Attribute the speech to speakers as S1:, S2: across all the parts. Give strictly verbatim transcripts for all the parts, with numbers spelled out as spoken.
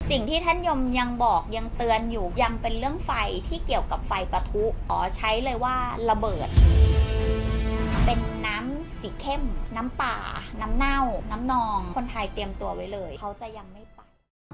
S1: สิ่งที่ท่านยมยังบอกยังเตือนอยู่ยังเป็นเรื่องไฟที่เกี่ยวกับไฟปะทุขอใช้เลยว่าระเบิดเป็นน้ำสีเข้มน้ำป่าน้ำเน่าน้ำนองคนไทยเตรียมตัวไว้เลยเขาจะยังไม่ไป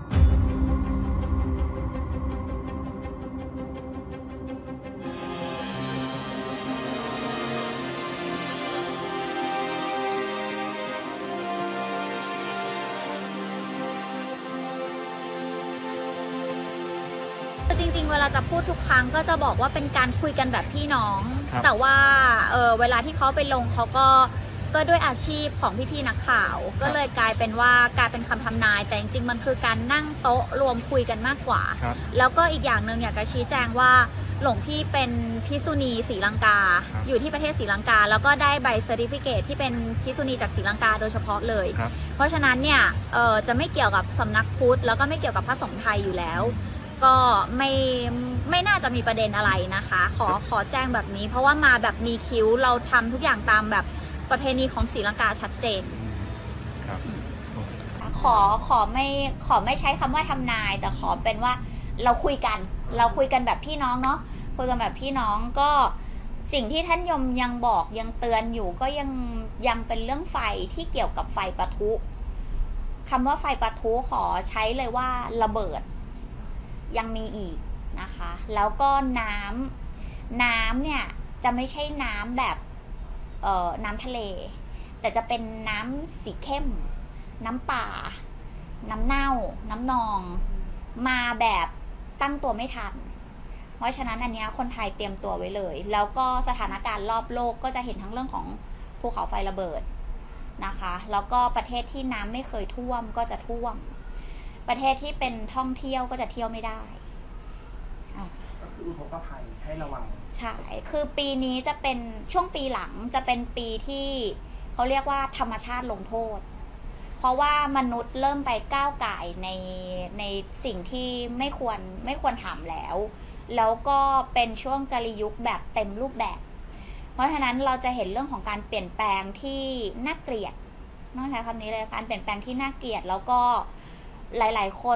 S1: จริงๆเวลาจะพูดทุกครั้งก็จะบอกว่าเป็นการคุยกันแบบพี่น้องแต่ว่าเออเวลาที่เขาไปลงเขาก็ก็ด้วยอาชีพของพี่ๆนักข่าวก็เลยกลายเป็นว่ากลายเป็นคำทำนายแต่จริงๆมันคือการนั่งโต๊ะรวมคุยกันมากกว่าแล้วก็อีกอย่างหนึ่งอยากจะชี้แจงว่าหลวงพี่เป็นภิกษุณีศรีลังกาอยู่ที่ประเทศศรีลังกาแล้วก็ได้ใบเซอร์ติฟิเคทที่เป็นภิกษุณีจากศรีลังกาโดยเฉพาะเลยเพราะฉะนั้นเนี่ยเออจะไม่เกี่ยวกับสำนักพุทธแล้วก็ไม่เกี่ยวกับพระสงฆ์ไทยอยู่แล้วก็ไม่ไม่น่าจะมีประเด็นอะไรนะคะขอขอแจ้งแบบนี้เพราะว่ามาแบบมีคิ้วเราทำทุกอย่างตามแบบประเพณีของศรีลังกาชัดเจนครับขอขอไม่ขอไม่ใช้คำว่าทำนายแต่ขอเป็นว่าเราคุยกันเราคุยกันแบบพี่น้องเนาะคุยกันแบบพี่น้องก็สิ่งที่ท่านยมยังบอกยังเตือนอยู่ก็ยังยังเป็นเรื่องไฟที่เกี่ยวกับไฟปะทุคำว่าไฟปะทุขอใช้เลยว่าระเบิดยังมีอีกนะคะแล้วก็น้ำน้ำเนี่ยจะไม่ใช่น้ำแบบเอ่อน้ำทะเลแต่จะเป็นน้ำสีเข้มน้ำป่าน้ำเน่าน้ำนองมาแบบตั้งตัวไม่ทันเพราะฉะนั้นอันนี้คนไทยเตรียมตัวไว้เลยแล้วก็สถานการณ์รอบโลกก็จะเห็นทั้งเรื่องของภูเขาไฟระเบิดนะคะแล้วก็ประเทศที่น้ำไม่เคยท่วมก็จะท่วมประเทศที่เป็นท่องเที่ยวก็จะเที่ยวไม่ได้
S2: ก็คืออุทกภัยให้ระวัง
S1: ใช่คือปีนี้จะเป็นช่วงปีหลังจะเป็นปีที่เขาเรียกว่าธรรมชาติลงโทษเพราะว่ามนุษย์เริ่มไปก้าวก่ายในในสิ่งที่ไม่ควรไม่ควรทำแล้วแล้วก็เป็นช่วงกาลียุคแบบเต็มรูปแบบเพราะฉะนั้นเราจะเห็นเรื่องของการเปลี่ยนแปลงที่น่าเกลียดต้องใช้คำนี้เลยการเปลี่ยนแปลงที่น่าเกลียดแล้วก็หลายๆคน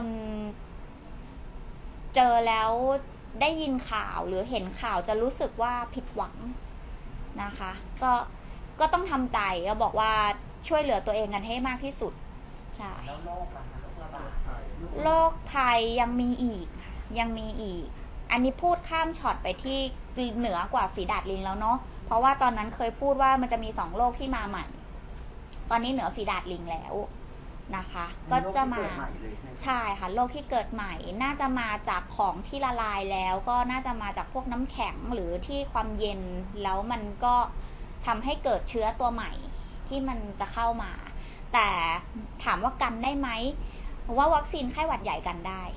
S1: เจอแล้วได้ยินข่าวหรือเห็นข่าวจะรู้สึกว่าผิดหวังนะคะก็ก็ต้องทำใจก็บอกว่าช่วยเหลือตัวเองกันให้มากที่สุดใช่
S2: แล้วโรคล่ะโรคระบาด
S1: โรคภัยยังมีอีกยังมีอีกอันนี้พูดข้ามช็อตไปที่เหนือกว่าฝีดาษลิงแล้วเนาะเพราะว่าตอนนั้นเคยพูดว่ามันจะมีสองโรคที่มาใหม่ตอนนี้เหนือฝีดาษลิงแล้วนะคะก็จะมาใช่ค่ะโรคที่เกิดใหม่น่าจะมาจากของที่ละลายแล้วก็น่าจะมาจากพวกน้ำแข็งหรือที่ความเย็นแล้วมันก็ทำให้เกิดเชื้อตัวใหม่ที่มันจะเข้ามาแต่ถามว่ากันได้ไหมเพราะว่าวัคซีนไข้หวัดใหญ่กันได้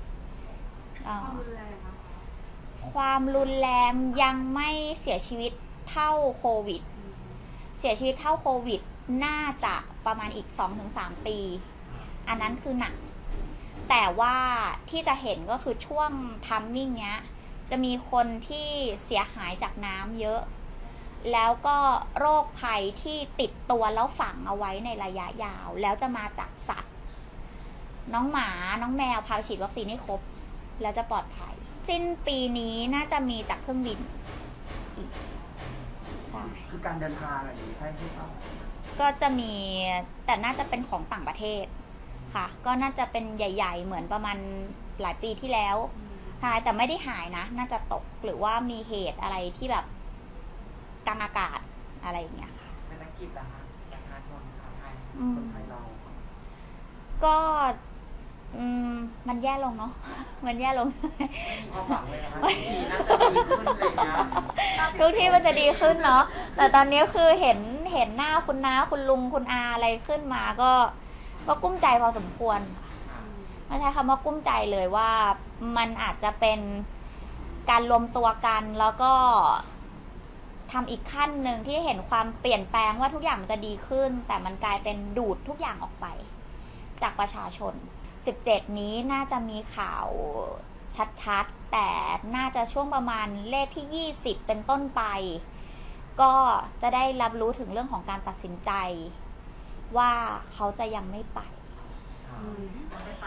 S1: ความรุนแรงยังไม่เสียชีวิตเท่าโควิดเสียชีวิตเท่าโควิดน่าจะประมาณอีก สองถึงสาม ปีอันนั้นคือหนักแต่ว่าที่จะเห็นก็คือช่วงทัมมิ่งเนี้ยจะมีคนที่เสียหายจากน้ำเยอะแล้วก็โรคภัยที่ติดตัวแล้วฝังเอาไว้ในระยะยาวแล้วจะมาจากสัตว์น้องหมาน้องแมวพาไปฉีดวัคซีนให้ครบแล้วจะปลอดภัยสิ้นปีนี้น่าจะมีจากเครื่องบินอีกใช่
S2: คือการเดินทางอะไรอย่างนี้ให้ให้เขา
S1: ก็จะมีแต่น่าจะเป็นของต่างประเทศค่ะก็น่าจะเป็นใหญ่ๆเหมือนประมาณหลายปีที่แล้วหายแต่ไม่ได้หายนะน่าจะตกหรือว่ามีเหตุอะไรที่แบบกลางอากาศอะไรอย่างเงี้ยค่ะ
S2: เศรษฐกิจนะคะประชาชนชาวไทยคนไทยเรา
S1: ก็อืมมันแย่ลงเนาะมันแย่ลง
S2: ความหวังเลยนะคะที่น่าจะดีขึ้นเลยนะ
S1: ทุกที่มันจะดีขึ้นเนาะแต่ตอนนี้คือเห็นเห็นหน้าคุณน้าคุณลุงคุณอาอะไรขึ้นมาก็ก็กุ้มใจพอสมควรไม่ใช่คำว่ากุ้มใจเลยว่ามันอาจจะเป็นการรวมตัวกันแล้วก็ทำอีกขั้นหนึ่งที่เห็นความเปลี่ยนแปลงว่าทุกอย่างมันจะดีขึ้นแต่มันกลายเป็นดูดทุกอย่างออกไปจากประชาชนสิบเจ็ดนี้น่าจะมีข่าวชัดๆแต่น่าจะช่วงประมาณเลขที่ยี่สิบเป็นต้นไปก็จะได้รับรู้ถึงเรื่องของการตัดสินใจว่าเขาจะยังไม่ไป
S2: ค
S3: ไม่ไป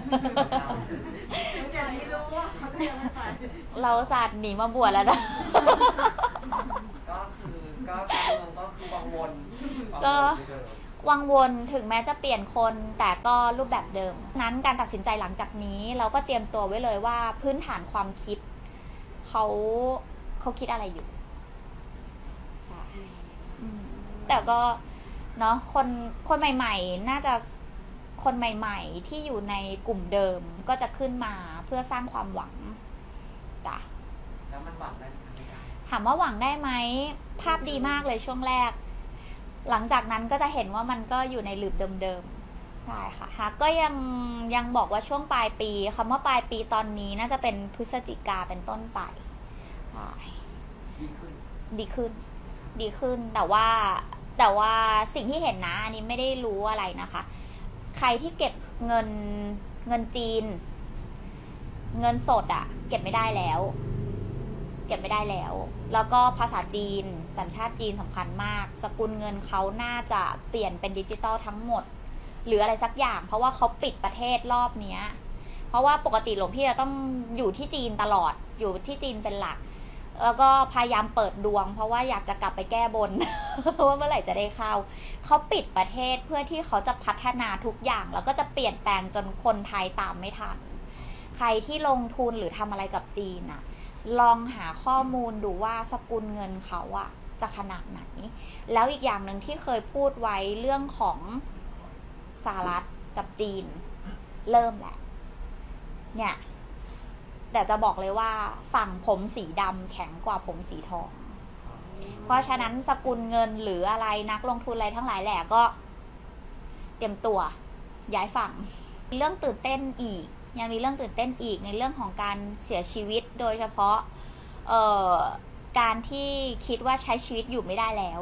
S3: อย่างนี้รู้ว่าเขาจะยังไม่ไป
S1: เราศาสตร์หนีมาบวชแล้วนะ
S2: ก็คือก็การเมืองก็คือวังวน
S1: ก็วังวนถึงแม้จะเปลี่ยนคนแต่ก็รูปแบบเดิมนั้นการตัดสินใจหลังจากนี้เราก็เตรียมตัวไว้เลยว่าพื้นฐานความคิดเขาเขาคิดอะไรอยู่ใช่แต่ก็เนาะคนคนใหม่ๆน่าจะคนใหม่ๆที่อยู่ในกลุ่มเดิมก็จะขึ้นมาเพื่อสร้างความหวังจ้ะ
S2: แล้วมันหวังได้ไหม
S1: ถามว่าหวังได้ไหมภาพดีมากเลยช่วงแรกหลังจากนั้นก็จะเห็นว่ามันก็อยู่ในหลืบเดิมๆใช่ค่ะฮะก็ยังยังบอกว่าช่วงปลายปีคำว่าปลายปีตอนนี้น่าจะเป็นพฤศจิกาเป็นต้นไปใช่
S2: ดีขึ้น
S1: ดีขึ้นดีขึ้นแต่ว่าแต่ว่าสิ่งที่เห็นนะอันนี้ไม่ได้รู้อะไรนะคะใครที่เก็บเงินเงินจีนเงินสดอะเก็บไม่ได้แล้วเก็บไม่ได้แล้วแล้วก็ภาษาจีนสัญชาติจีนสำคัญมากสกุลเงินเขาน่าจะเปลี่ยนเป็นดิจิตอลทั้งหมดหรืออะไรสักอย่างเพราะว่าเขาปิดประเทศรอบเนี้ยเพราะว่าปกติหลวงพี่จะต้องอยู่ที่จีนตลอดอยู่ที่จีนเป็นหลักแล้วก็พยายามเปิดดวงเพราะว่าอยากจะกลับไปแก้บน ว่าเมื่อไหร่จะได้เข้าเขาปิดประเทศเพื่อที่เขาจะพัฒนาทุกอย่างแล้วก็จะเปลี่ยนแปลงจนคนไทยตามไม่ทันใครที่ลงทุนหรือทำอะไรกับจีนอะลองหาข้อมูลดูว่าสกุลเงินเขาอะจะขนาดไหนแล้วอีกอย่างหนึ่งที่เคยพูดไว้เรื่องของสหรัฐกับจีนเริ่มแหละเนี่ยแต่จะบอกเลยว่าฝั่งผมสีดำแข็งกว่าผมสีทองเพราะฉะนั้นสกุลเงินหรืออะไรนักลงทุนอะไรทั้งหลายแหละก็เตรียมตัวย้ายฝั่งเรื่องตื่นเต้นอีกยังมีเรื่องตื่นเต้นอีกในเรื่องของการเสียชีวิตโดยเฉพาะเอ่อการที่คิดว่าใช้ชีวิตอยู่ไม่ได้แล้ว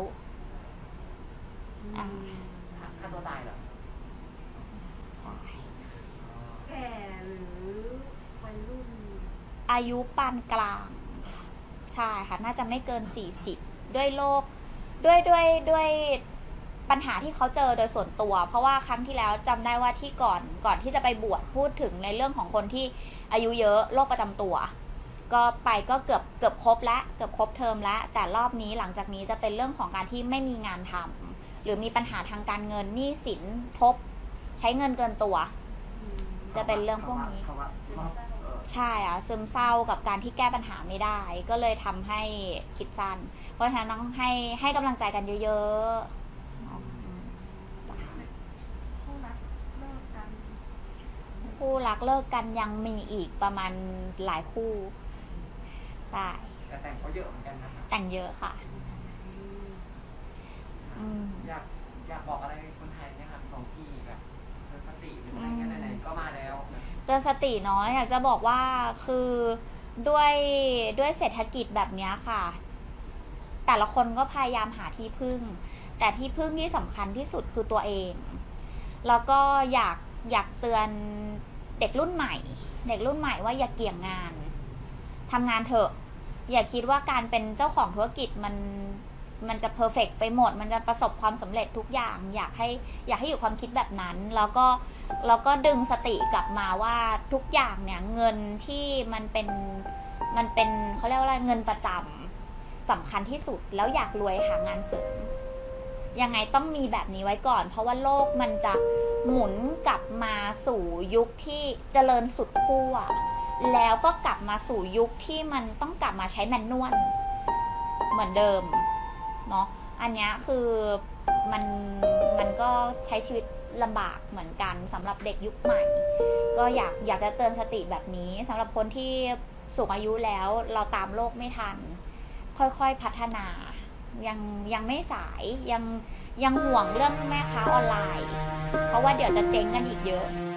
S2: ฆ่าตัวตายเหรอ
S1: ใช่
S3: แก่หรือวัยรุ่น
S1: อายุปานกลางใช่ค่ะน่าจะไม่เกินสี่สิบด้วยโรคด้วยด้วยด้วยปัญหาที่เขาเจอโดยส่วนตัวเพราะว่าครั้งที่แล้วจำได้ว่าที่ก่อนก่อนที่จะไปบวชพูดถึงในเรื่องของคนที่อายุเยอะโรคประจำตัวก็ไปก็เกือบเกือบครบแล้วเกือบครบเทอมแล้วแต่รอบนี้หลังจากนี้จะเป็นเรื่องของการที่ไม่มีงานทำหรือมีปัญหาทางการเงินหนี้สินทบใช้เงินเกินตัวจะเป็นเรื่องพวกนี้ใช่อ่ะซึมเศร้ากับการที่แก้ปัญหาไม่ได้ก็เลยทำให้คิดสั้นเพราะฉะนั้นต้องให้ให้กำลังใจกันเยอะๆคู่รักเลิกกันยังมีอีกประมาณหลายคู่ใช่
S2: แต่แต่งเขาเยอะเหมือนกันนะ
S1: แต่งเยอะค่ะ
S2: อยากอยากบอกอะไรคนไทยไหมครับของพี่แบบเตือนสติหรืออะไรเงี้ยไหนๆก็มาแล้ว
S1: เตือนสติน้อยอยากจะบอกว่าคือด้วยด้วยเศรษฐกิจแบบนี้ค่ะแต่ละคนก็พยายามหาที่พึ่งแต่ที่พึ่งที่สำคัญที่สุดคือตัวเองแล้วก็อยากอยากเตือนเด็กรุ่นใหม่เด็กรุ่นใหม่ว่าอย่าเกี่ยงงานทำงานเถอะอย่าคิดว่าการเป็นเจ้าของธุรกิจมันมันจะเพอร์เฟกต์ไปหมดมันจะประสบความสำเร็จทุกอย่างอยากให้อยากให้อยู่ความคิดแบบนั้นแล้วก็แล้วก็ดึงสติกลับมาว่าทุกอย่างเนี่ยเงินที่มันเป็นมันเป็นเขาเรียกว่าอะไรเงินประจำสำคัญที่สุดแล้วอยากรวยหางานเสริมยังไงต้องมีแบบนี้ไว้ก่อนเพราะว่าโลกมันจะหมุนกลับมาสู่ยุคที่เจริญสุดขั้วแล้วก็กลับมาสู่ยุคที่มันต้องกลับมาใช้แมนนวลเหมือนเดิมเนาะอันนี้คือมันมันก็ใช้ชีวิตลำบากเหมือนกันสำหรับเด็กยุคใหม่ก็อยากอยากจะเตือนสติแบบนี้สำหรับคนที่สูงอายุแล้วเราตามโลกไม่ทันค่อยๆพัฒนายังยังไม่สายยังยังห่วงเรื่องแม่ค้าออนไลน์เพราะว่าเดี๋ยวจะเจ๊งกันอีกเยอะ